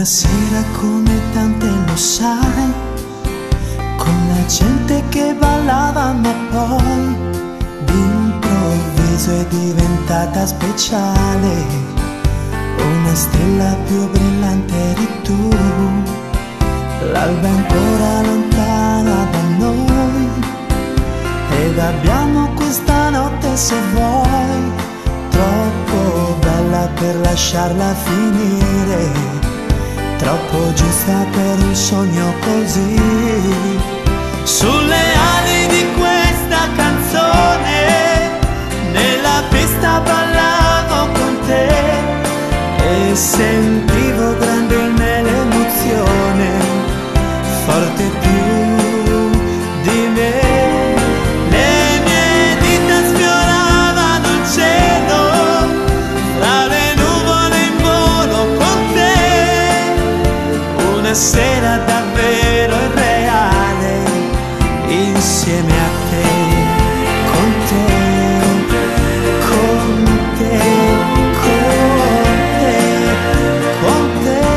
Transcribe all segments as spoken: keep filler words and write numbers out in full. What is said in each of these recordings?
sera come tante lo sai, con la gente che ballava ma poi d'improvviso è diventata speciale, una stella più brillante di tu. L'alba è ancora lontana da noi ed abbiamo questa notte, se vuoi, troppo bella per lasciarla finire, troppo giusta per un sogno così. Sulle ali di questa canzone, nella pista ballavo con te e sentivo grande in me l'emozione, forte più di me. Le mie dita sfioravano il cielo, tra le nuvole in volo con te, una sera davvero irreale, insieme a te, con te, con te, con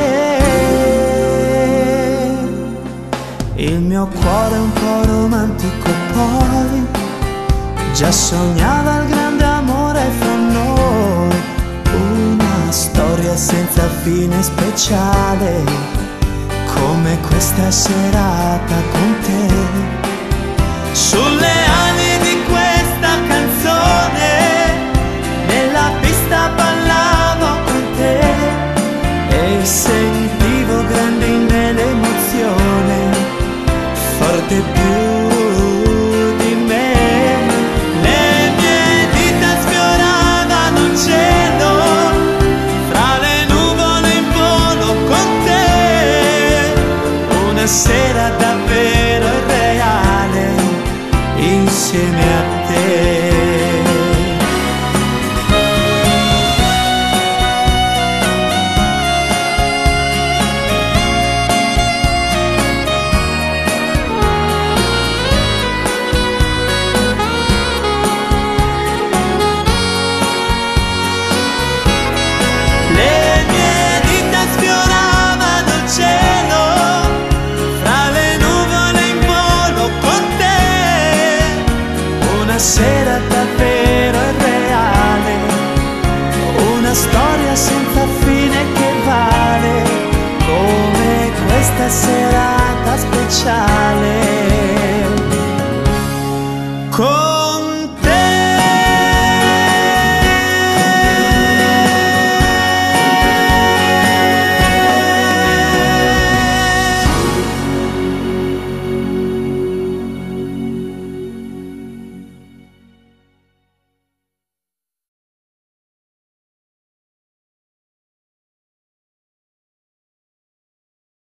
te, con te. Il mio cuore è un po' romantico, poi già sognava il grande amore fra noi, una storia senza fine speciale, come questa serata con te. Sulle ali di questa canzone, nella pista ballavo con te e sentivo grande in me l'emozione, forte più di me. Le mie dita sfioravano il cielo, fra le nuvole in volo con te, una sera davvero irreale, insieme a te. Le mie dita sfioravano il cielo, fra le nuvole in volo con te, una sera davvero irreale, una storia senza fine che vale, come questa serata speciale.